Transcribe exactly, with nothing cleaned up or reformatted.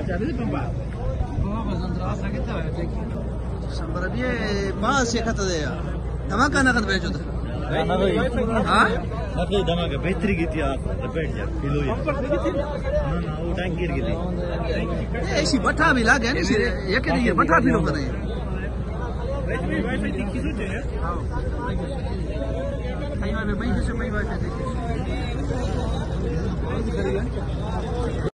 سمبر ابھی پانچ سے خط دے دھماکہ نقد بھیجو تو ہاں دھماکہ بہتری کی تھی آپ بیٹھ جا کلو نا نا وہ ٹینک گر گئی تھی ایسی بٹھا بھی لاگے نہیں سی یہ کہ یہ بٹھا بھی لوگ نہیں میں میں سے میں